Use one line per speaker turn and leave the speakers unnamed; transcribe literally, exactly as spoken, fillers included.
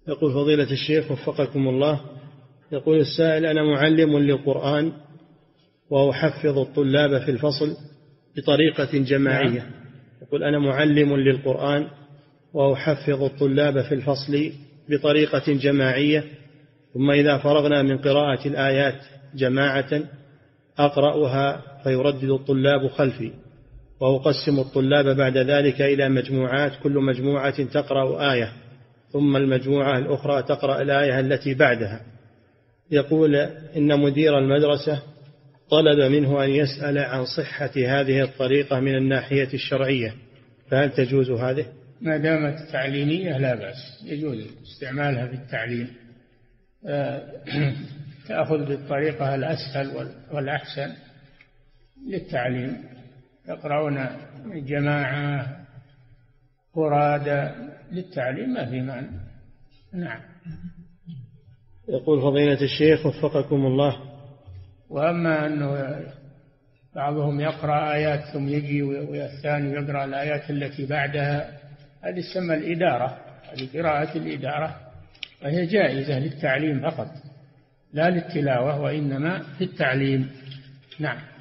يقول فضيلة الشيخ وفقكم الله، يقول السائل: أنا معلم للقرآن وأحفظ الطلاب في الفصل بطريقة جماعية. يقول: أنا معلم للقرآن وأحفظ الطلاب في الفصل بطريقة جماعية، ثم إذا فرغنا من قراءة الآيات جماعة أقرأها فيردد الطلاب خلفي، وأقسم الطلاب بعد ذلك إلى مجموعات، كل مجموعة تقرأ آية، ثم المجموعة الأخرى تقرأ الآية التي بعدها. يقول: إن مدير المدرسة طلب منه أن يسأل عن صحة هذه الطريقة من الناحية الشرعية، فهل تجوز هذه؟
ما دامت تعليمية لا بأس، يجوز استعمالها في التعليم. تأخذ بالطريقة الأسهل والأحسن للتعليم، يقرؤون جماعة فرادى للتعليم ما في معنى. نعم.
يقول فضيلة الشيخ وفقكم الله:
وأما أنه بعضهم يقرأ آيات ثم يجي والثاني يقرأ الآيات التي بعدها، هذه تسمى الإدارة، هذه قراءة الإدارة، وهي جائزة للتعليم فقط لا للتلاوة، وإنما في التعليم. نعم.